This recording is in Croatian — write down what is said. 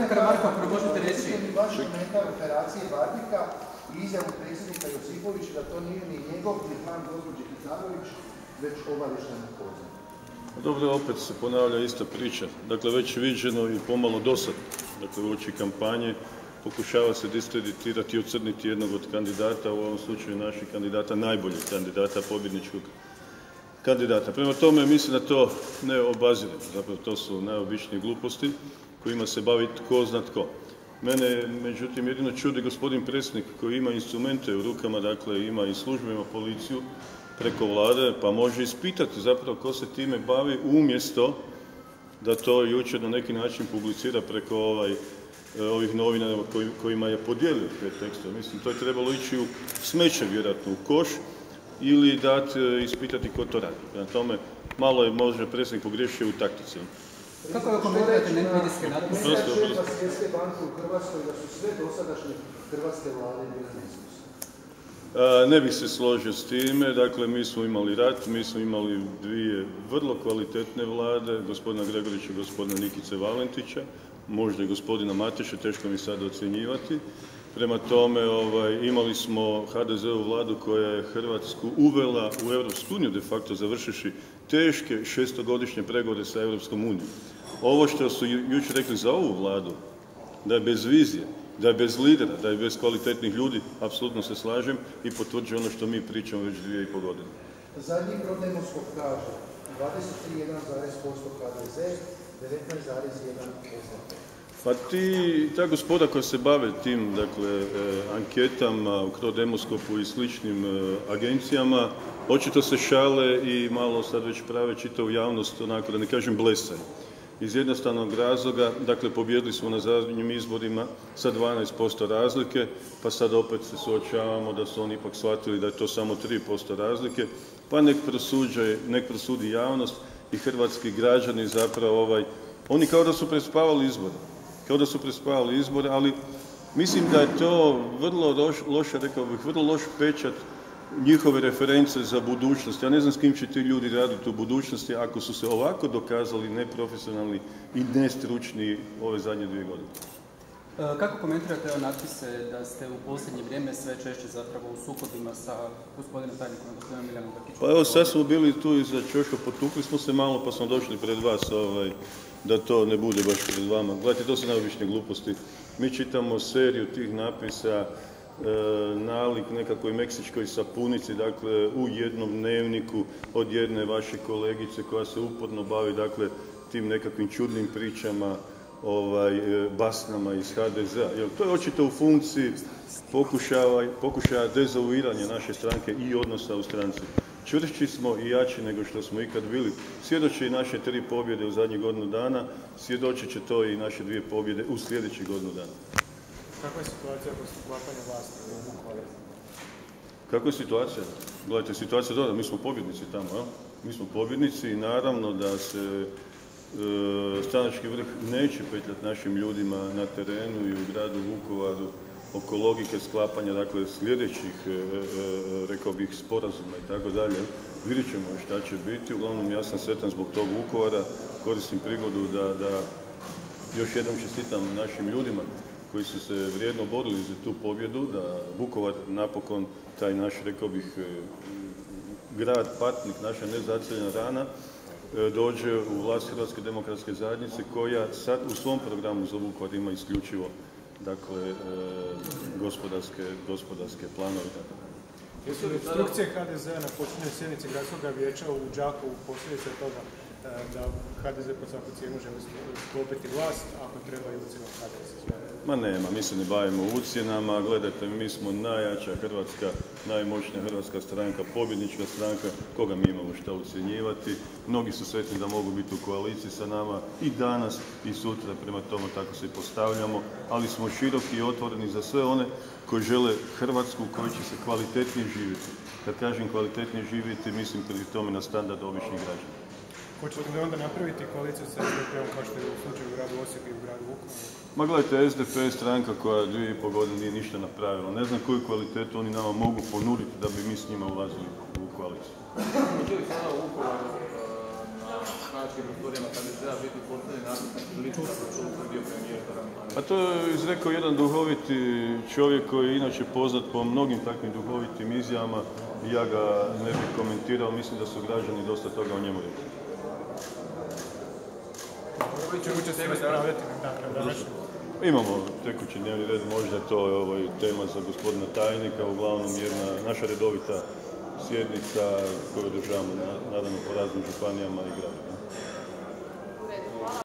Karamarko, ako možete reći... Vaš komentar operacije Bardika i izjavu predsjednika Josipovića da to nije ni njegov, ni plan gospođe Kitarović, već obavještajni poziv. Dobro, opet se ponavlja ista priča. Dakle, već viđeno i pomalo dosad. Dakle, uoči kampanje pokušava se diskreditirati i ocrniti jednog od kandidata, u ovom slučaju naših kandidata, najboljeg kandidata, pobjedničkog kandidata. Prema tome, mislim da to ne obazirem. Zapravo, to su najobičnije gluposti kojima se bavi tko zna tko. Mene, međutim, jedino čudi gospodin predsjednik koji ima instrumente u rukama, dakle, ima i službu, ima policiju preko vlade, pa može ispitati zapravo ko se time bavi umjesto da to jučer na neki način publicira preko ovih novinara kojima je podijelio te tekstove. Mislim, to je trebalo ići u smeće, vjerojatno u koš, ili ispitati ko to radi. Prema tome, malo je možda predsjednik pogriješio u taktici. Kako je komentirate medijske natpise? Šefa Svjetske banke u Hrvatskoj da su sve dosadašnje hrvatske vlade bile nesuvisle. Ne bih se složio s time. Dakle, mi smo imali rat, mi smo imali dvije vrlo kvalitetne vlade, gospodina Gregorića i gospodina Nikice Valentića, možda i gospodina Mateše, teško mi sad ocjenjivati. Prema tome, imali smo HDZ-ovu vladu koja je Hrvatsku uvela u Europsku uniju, de facto završivši teške 6-godišnje pregovore sa Europskom unijom. Ovo što su jučer rekli za ovu vladu, da je bez vizije, da je bez lidera, da je bez kvalitetnih ljudi, apsolutno se slažem i potvrđujem ono što mi pričamo već 2,5 godine. Zadnji Prodemostkog kaže 23,1% HDZ, 19,1% SDP. Pa ta gospoda koja se bave tim, dakle, anketama u Krodemoskopu i sličnim agencijama, očito se šale i malo sad već prave čitavu javnost, onako da ne kažem blesaju. Iz jednostavnog razloga, dakle, pobjedili smo na zadnjim izborima sa 12% razlike, pa sad opet se suočavamo da su oni ipak shvatili da je to samo 3% razlike, pa nek prosudi javnost i hrvatski građani zapravo oni kao da su prespavali izbore. Ali mislim da je to vrlo loše, rekao bih, vrlo loš pečat njihove reference za budućnost. Ja ne znam s kim će ti ljudi raditi u budućnosti ako su se ovako dokazali neprofesionalni i nestručni ove zadnje 2 godine. Kako komentirate natpise da ste u posljednje vrijeme sve češće zapravo u sukobima sa gospodinom tajnikom, gospodinom Miljanom Brkićem? Pa evo, sad smo bili tu iza ćoška, potukli smo se malo pa smo došli pred vas da to ne bude baš pred vama. Gledajte, to su najobičnije gluposti. Mi čitamo seriju tih napisa, nalik nekakvoj meksičkoj sapunici, dakle, u jednom dnevniku od jedne vaše kolegice koja se uporno bavi, dakle, tim nekakvim čudnim pričama, basnama iz HDZ-a. To je očito u funkciji pokušaja dezavuiranja naše stranke i odnosa u stranci. Čvršći smo i jači nego što smo ikad bili. Svjedoči i naše 3 pobjede u zadnjih godinu dana, svjedočit će to i naše 2 pobjede u sljedećih godinu dana. Kakva je situacija oko sklapanja vlasti u Vukovaru? Kakva je situacija? Gledajte, situacija je dobra, mi smo pobjednici tamo, Mi smo pobjednici i naravno da se stranački vrh neće petljati našim ljudima na terenu i u gradu Vukovaru oko logike sklapanja, dakle, sljedećih, rekao bih, sporazuma i tako dalje. Vidjet ćemo šta će biti. Uglavnom, ja sam sretan zbog tog Vukovara. Koristim prigodu da još jednom čestitam našim ljudima koji su se vrijedno borili za tu pobjedu, da Vukovar napokon, taj naš, rekao bih, grad, patnik, naša nezaceljena rana, dođe u vlast Hrvatske demokratske zajednice koja sad u svom programu za Vukovar ima isključivo, dakle, gospodarske planove. Jesu li instrukcije HDZ-a na počinjenju sjednice gradskog vijeća u Đakovu posljedice toga da HDZ po svaku cijenu želi sklopiti vlast, ako treba i ucjena HDZ? Ma nema, mi se ne bavimo ucjenama. Gledajte, mi smo najjača hrvatska, najmoćnija hrvatska stranka, pobjednička stranka, koga mi imamo šta ucjenjivati. Mnogi su sretni da mogu biti u koaliciji sa nama i danas i sutra, prema tome tako se i postavljamo, ali smo široki i otvoreni za sve one koji žele Hrvatsku u kojoj će se kvalitetnije živjeti. Kad kažem kvalitetnije živjeti, mislim pri tome na standard običnih građana. Hoćete li onda napraviti koaliciju sa SDP-om kao što je u slučaju u gradu Osijeku i u gradu Vukovaru? Ma gledajte, SDP je stranka koja 2,5 godine nije ništa napravila. Ne znam koju kvalitetu oni nama mogu ponuditi da bi mi s njima ulazili u koaliciju. Međutim, sada u Vukovaru na stranačkim prostorijama HDZ-a biti postavljen natpis na listu kako je to utvrdio premijer Zoran Milanović? A to je izrekao jedan duhoviti čovjek koji je inače poznat po mnogim takvim duhovitim izjavama. Ja ga ne bih komentirao, mislim da su građani dosta toga o njemu rekli. Imamo tekući dnevni red, možda je to tema za gospodina tajnika, uglavnom jedna naša redovita sjednica koju održavamo nadam po raznim županijama i gradovima.